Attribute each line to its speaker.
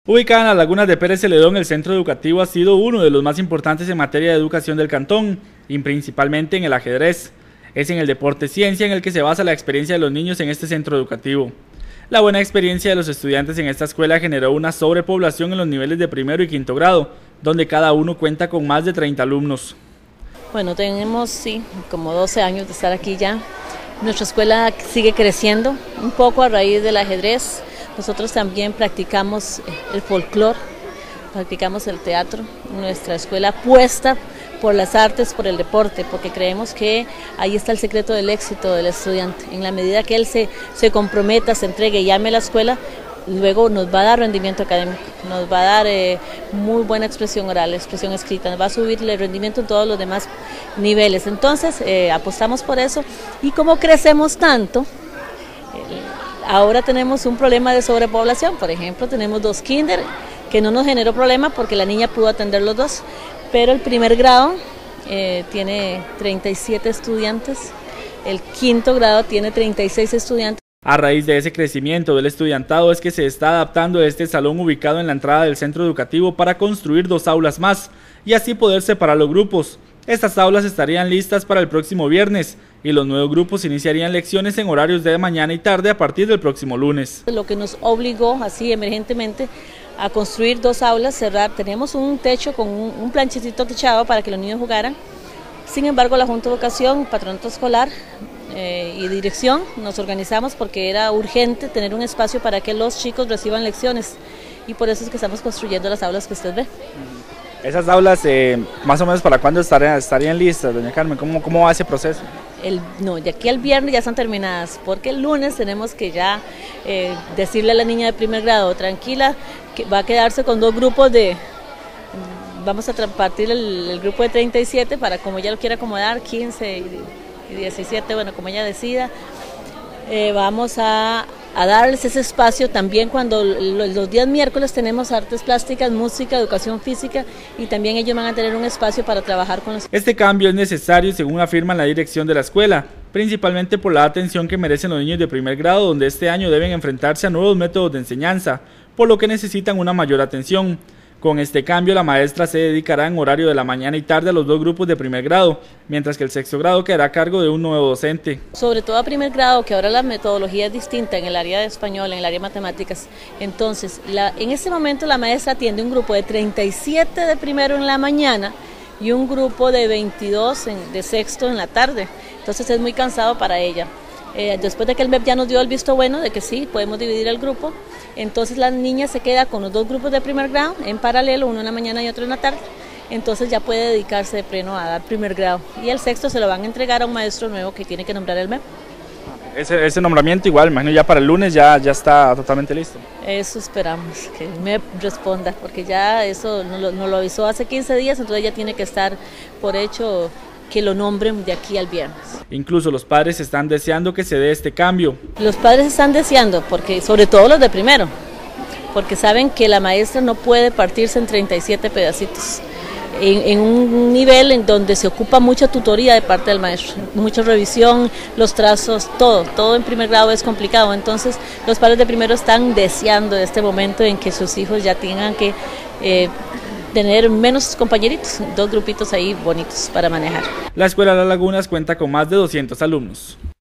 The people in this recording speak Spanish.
Speaker 1: Ubicada en las lagunas de Pérez Celedón, el centro educativo ha sido uno de los más importantes en materia de educación del cantón, y principalmente en el ajedrez. Es en el deporte ciencia en el que se basa la experiencia de los niños en este centro educativo. La buena experiencia de los estudiantes en esta escuela generó una sobrepoblación en los niveles de primero y quinto grado, donde cada uno cuenta con más de 30 alumnos.
Speaker 2: Bueno, tenemos como 12 años de estar aquí ya. Nuestra escuela sigue creciendo un poco a raíz del ajedrez. Nosotros también practicamos el folclore, practicamos el teatro. Nuestra escuela apuesta por las artes, por el deporte, porque creemos que ahí está el secreto del éxito del estudiante. En la medida que él se comprometa, se entregue y ame la escuela, luego nos va a dar rendimiento académico, nos va a dar muy buena expresión oral, expresión escrita, nos va a subir el rendimiento en todos los demás niveles. Entonces apostamos por eso, y como crecemos tanto, ahora tenemos un problema de sobrepoblación. Por ejemplo, tenemos 2 kinder, que no nos generó problema porque la niña pudo atender los 2, pero el primer grado tiene 37 estudiantes, el quinto grado tiene 36 estudiantes.
Speaker 1: A raíz de ese crecimiento del estudiantado es que se está adaptando este salón ubicado en la entrada del centro educativo para construir 2 aulas más y así poder separar los grupos. Estas aulas estarían listas para el próximo viernes y los nuevos grupos iniciarían lecciones en horarios de mañana y tarde a partir del próximo lunes.
Speaker 2: Lo que nos obligó así emergentemente a construir 2 aulas, cerrar, tenemos un techo con un planchecito techado para que los niños jugaran. Sin embargo, la Junta de Educación, Patronato Escolar y Dirección nos organizamos porque era urgente tener un espacio para que los chicos reciban lecciones, y por eso es que estamos construyendo las aulas que usted ve.
Speaker 1: Esas aulas, más o menos, ¿para cuándo estarían listas, doña Carmen? ¿Cómo va ese proceso?
Speaker 2: De aquí al viernes ya están terminadas, porque el lunes tenemos que ya decirle a la niña de primer grado, tranquila, que va a quedarse con 2 grupos vamos a partir el grupo de 37 para, como ella lo quiera acomodar, 15 y 17, bueno, como ella decida. Vamos a darles ese espacio también cuando los días miércoles tenemos artes plásticas, música, educación física, y también ellos van a tener un espacio para trabajar con los...
Speaker 1: Este cambio es necesario según afirma la dirección de la escuela, principalmente por la atención que merecen los niños de primer grado, donde este año deben enfrentarse a nuevos métodos de enseñanza, por lo que necesitan una mayor atención. Con este cambio, la maestra se dedicará en horario de la mañana y tarde a los 2 grupos de primer grado, mientras que el sexto grado quedará a cargo de un nuevo docente.
Speaker 2: Sobre todo a primer grado, que ahora la metodología es distinta en el área de español, en el área de matemáticas. Entonces, en este momento la maestra atiende un grupo de 37 de primero en la mañana y un grupo de 22 de sexto en la tarde. Entonces es muy cansado para ella. Después de que el MEP ya nos dio el visto bueno de que sí, podemos dividir el grupo, entonces la niña se queda con los 2 grupos de primer grado en paralelo, uno en la mañana y otro en la tarde. Entonces ya puede dedicarse de pleno a dar primer grado, y el sexto se lo van a entregar a un maestro nuevo que tiene que nombrar el MEP.
Speaker 1: Ese nombramiento igual, imagino ya para el lunes ya está totalmente listo.
Speaker 2: Eso esperamos, que el MEP responda, porque ya eso nos lo avisó hace 15 días, entonces ya tiene que estar por hecho que lo nombren de aquí al viernes.
Speaker 1: Incluso los padres están deseando que se dé este cambio.
Speaker 2: Los padres están deseando, porque sobre todo los de primero, porque saben que la maestra no puede partirse en 37 pedacitos. En un nivel en donde se ocupa mucha tutoría de parte del maestro, mucha revisión, los trazos, todo en primer grado es complicado. Entonces los padres de primero están deseando este momento en que sus hijos ya tengan que tener menos compañeritos, 2 grupitos ahí bonitos para manejar.
Speaker 1: La Escuela Las Lagunas cuenta con más de 200 alumnos.